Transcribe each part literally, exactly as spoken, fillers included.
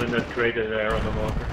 one in that crater there on the water.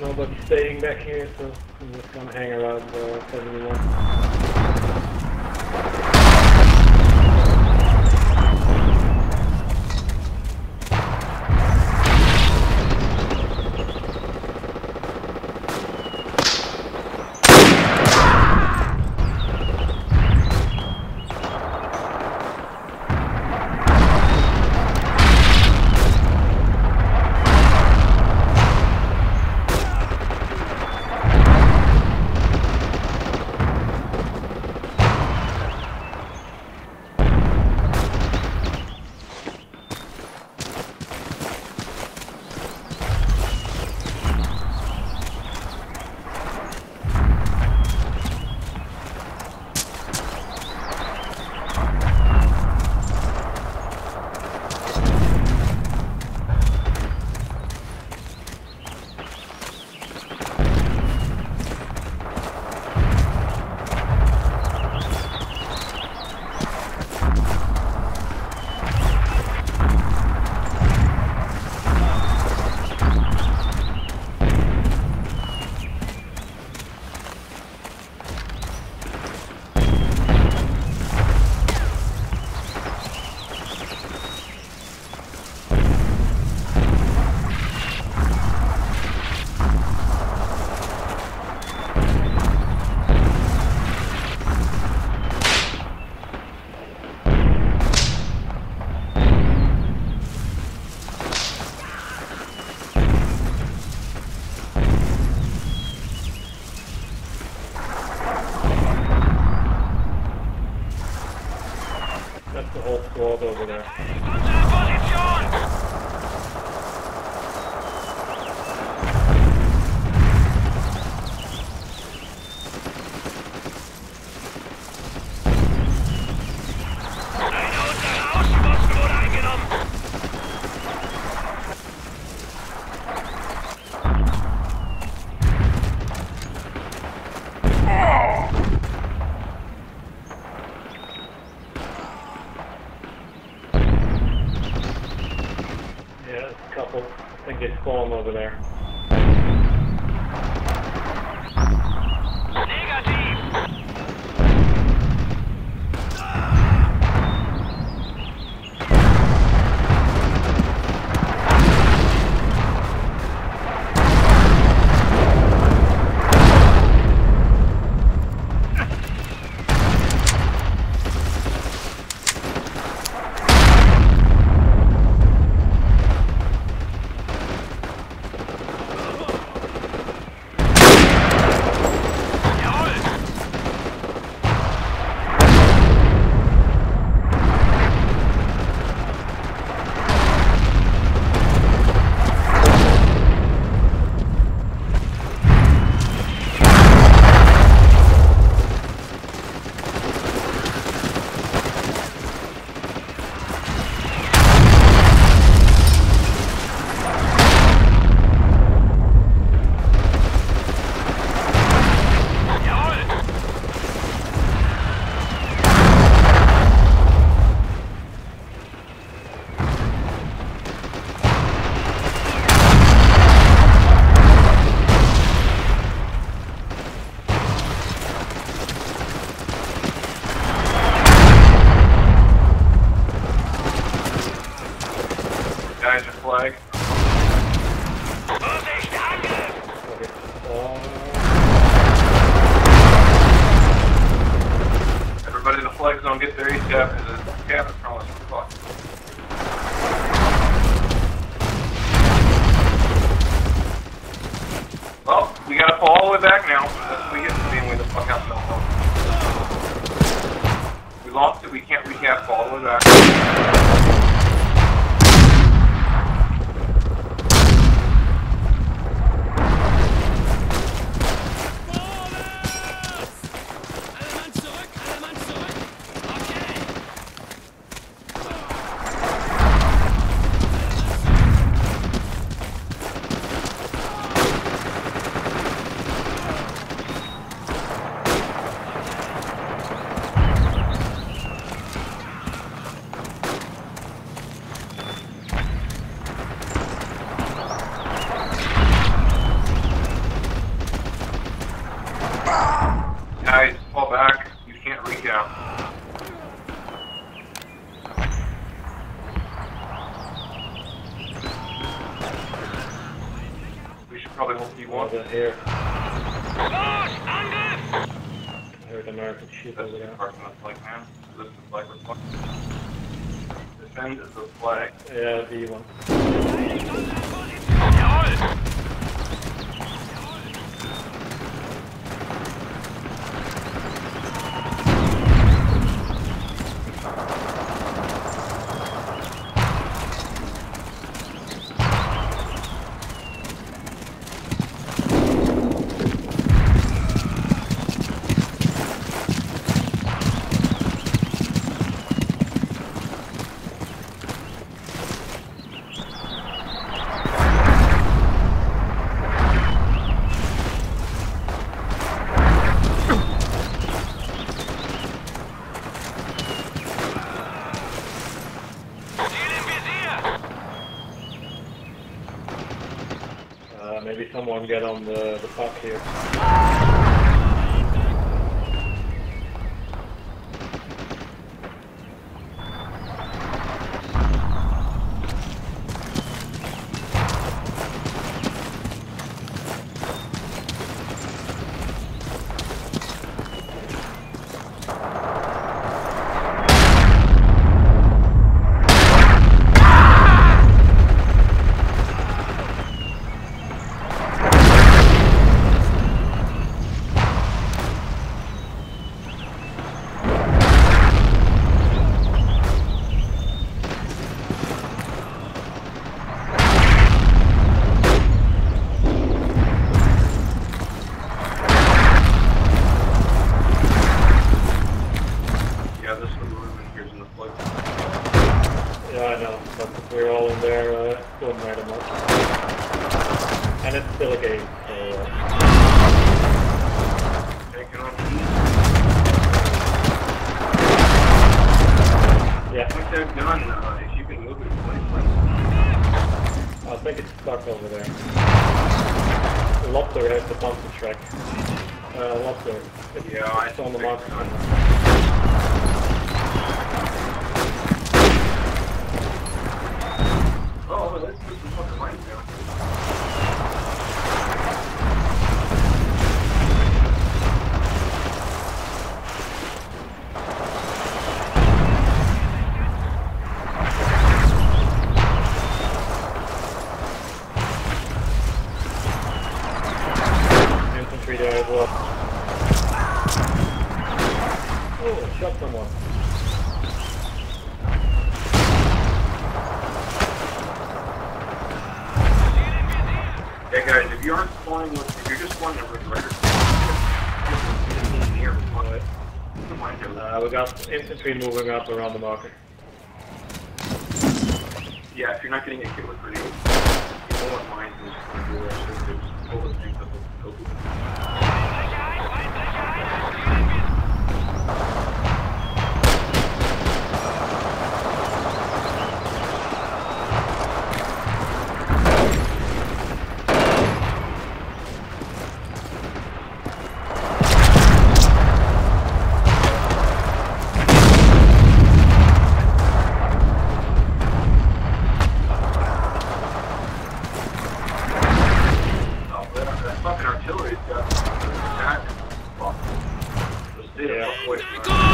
Nobody's staying back here, so I'm just gonna hang around uh, seventy-one. That's the whole squad over there. Yeah, there's a couple. I think they spawn over there. Guys are flag. Everybody in the flag zone get their ASAP because the cap is from us. Fuck. Well, we gotta fall all the way back now. Unless we get to being way the fuck out of the We lost it, we can't recap, fall all the way back. Guys, fall back. You can't recap. We should probably hold P one. Over here. I heard American shit That's over the there. part from the flag, man. This is the flag report. Defend the flag. Yeah, B one. Uh, maybe someone get on the, the puck here. Yeah, I know, but we're all in there, uh, don't matter much. And it's still a game, so... Uh... Taking on Yeah. Once they're done, uh, if you can move it to twenty. I think it's stuck over there. Lobster has the bumper track. Uh, Lobster. It's, Yeah, it's on the mark. Oh, let's put some fucking lines down. Infantry there as well. Oh, shot someone. Hey guys, if you aren't flying with, if you're just flying a regulator, near Uh, we got infantry moving up around the marker. Yeah, if you're not getting a hit with grenades, you don't want mines and just going to do that shit. They just pull the things up and go through them. Fucking artillery's got attack. Fuck. Just stay the fuck away from that.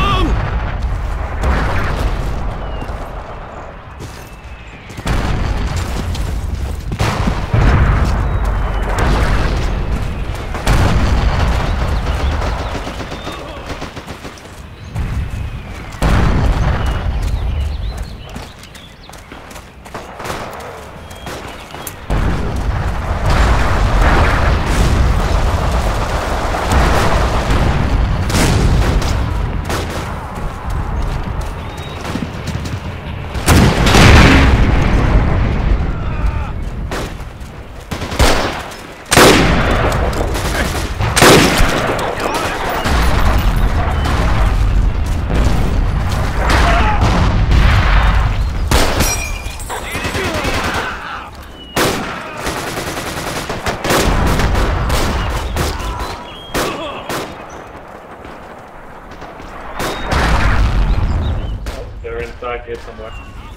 here somewhere.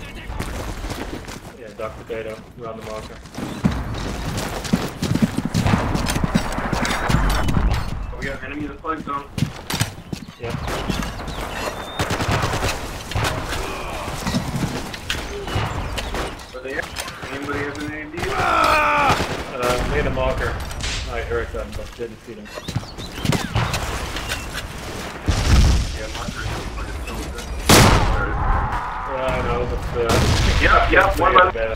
Yeah, dark potato, around the marker. Oh, we got enemy in the flag zone. Yeah. Are they at? Anybody have an idea? Uh, near the marker. I heard them, but didn't see them. Yeah, markers. Yeah, I know, but uh... yeah, yeah, one left. Bad.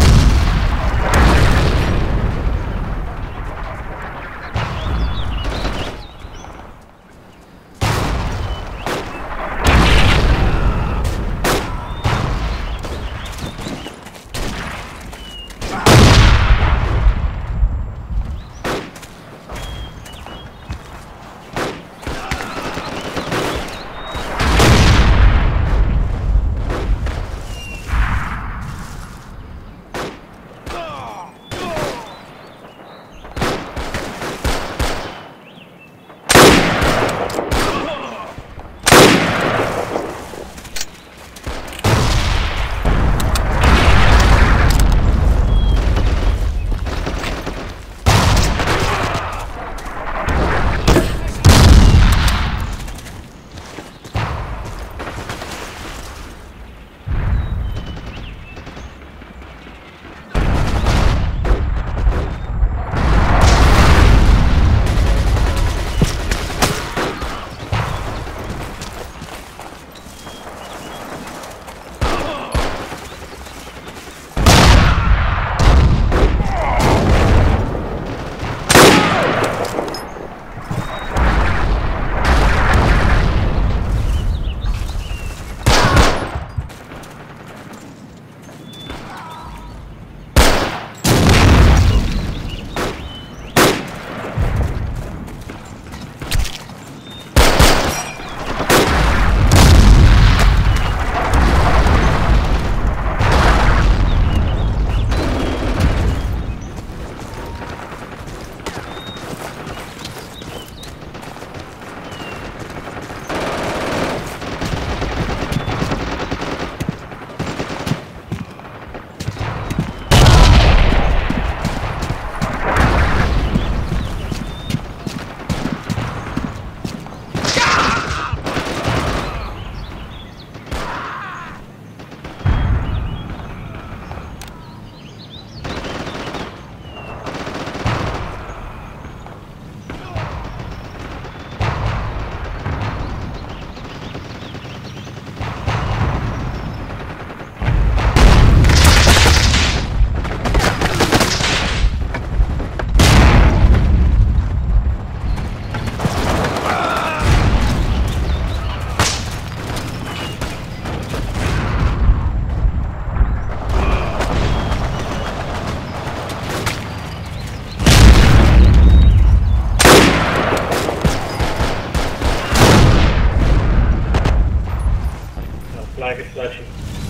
Flag is flashing.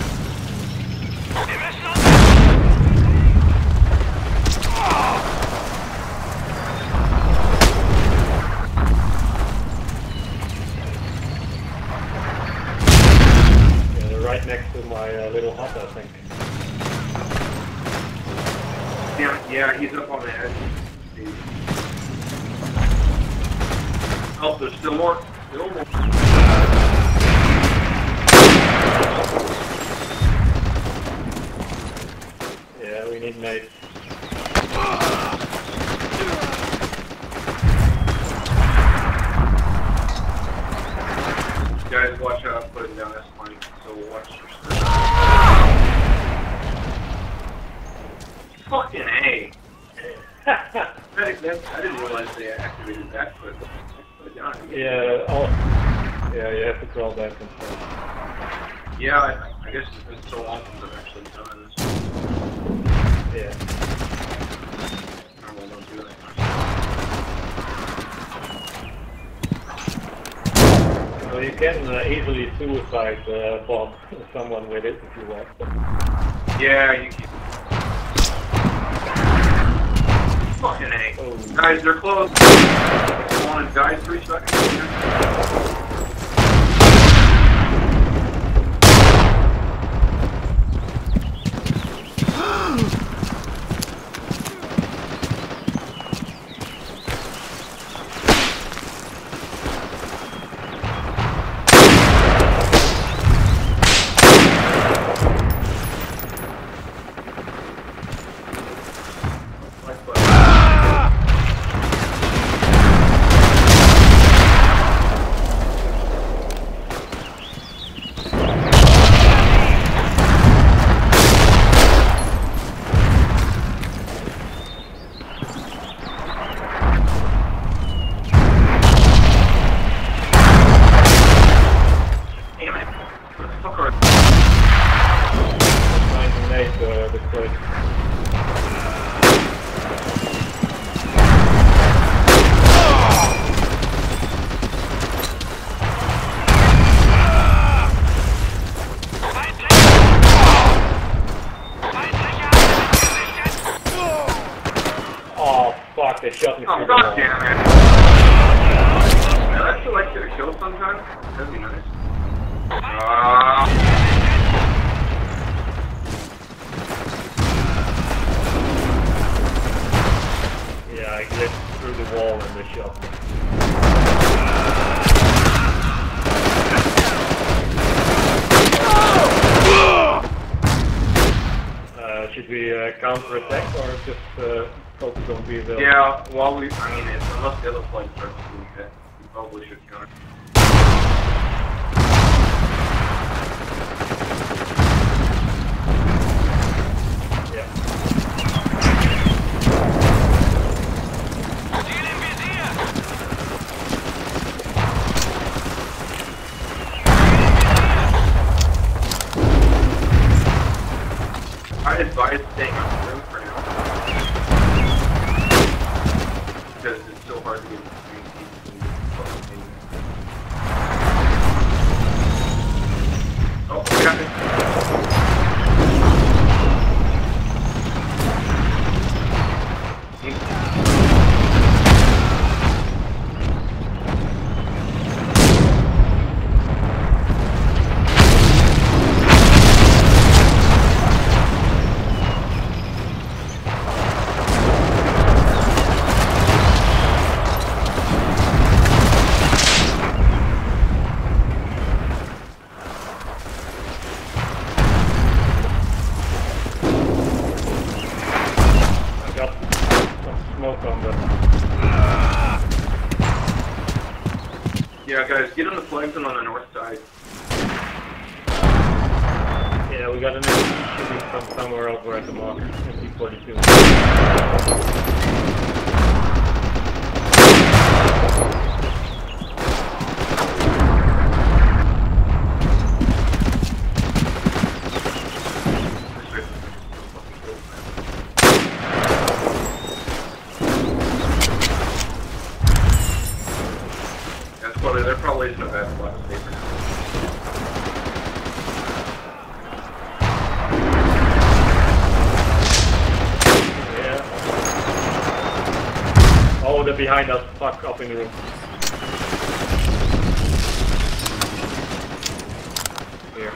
Yeah, they're right next to my uh, little hut, I think. Yeah, yeah, he's up on the edge. Oh, there's still more. Still more. Yeah, we need mates. Guys, watch out, putting down this money, so watch your step. Fucking A. I didn't realize they activated that quick. Put it down. Yeah, oh, yeah, you have to crawl back and stuff. Yeah, I, I guess it's been so long since I've actually done this. Yeah. Normally don't do that much. Well, you can uh, easily suicide uh, bomb someone with it if you want. But... Yeah, you can. Fucking A. Oh. Guys, they're close. Come on, guys, three seconds. I'd still like to get a kill sometime. That'd be nice. Ah. Yeah, I glitched through the wall in the shop. Uh, should we uh, counter-attack or just uh, focus on B V L? Yeah, while we, I mean, it's, unless the other flight starts doing that, we probably should counter. I'd advise staying on the room for now. Because it's so hard to get between people. Oh, we got it. Yeah, guys, get on the plankton on the north side. Yeah, we got an enemy shooting from somewhere over at the mark. M P forty-two. There probably isn't a bad spot to stay for now. Yeah. Oh, they're behind us. Fuck, up in the room. Here.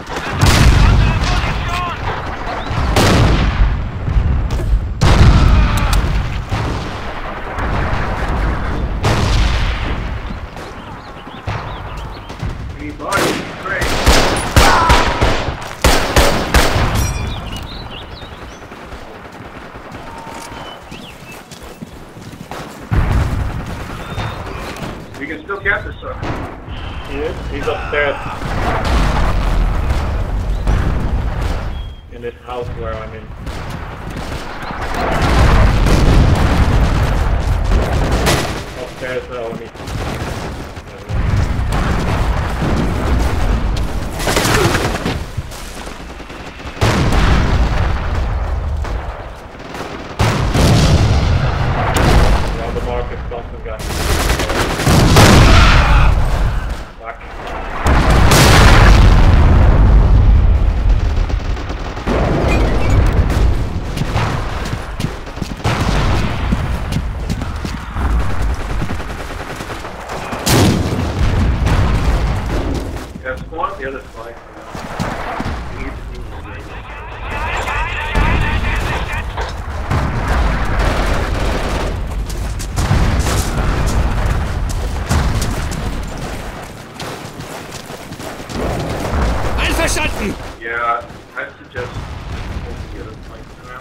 We can still catch this sucker. He is? He's upstairs. In this house where I'm in. Upstairs, uh, on me. Around the market, constant guy. The other side. Einverstanden! Yeah, I'd suggest taking the other side for now.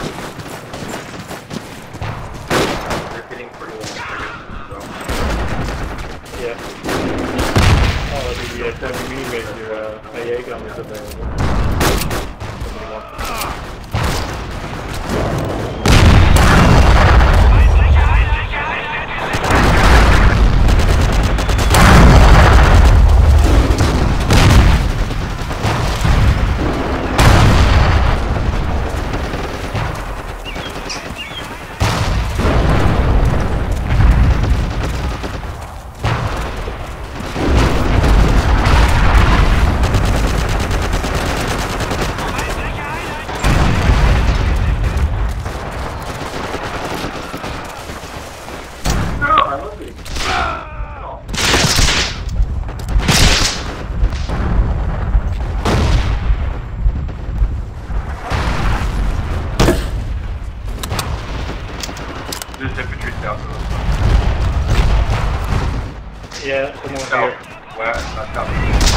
They're getting pretty long targets, so. Yeah. Oh, the uh, seventy millimeter uh, A A gun is available. Somebody wants it. Yeah, someone South. here. West, uh, south.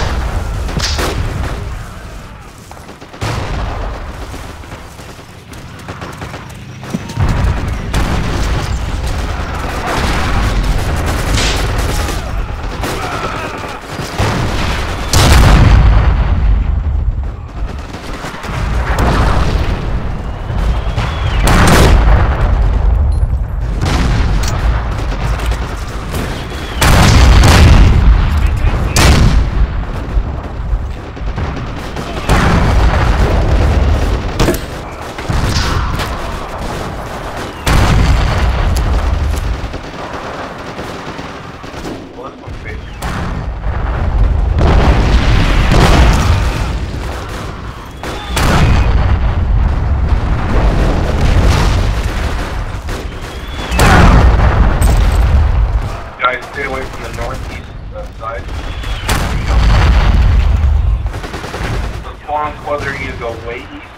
Guys, stay away from the northeast uh, side. The spawn squad, they're going to go way east.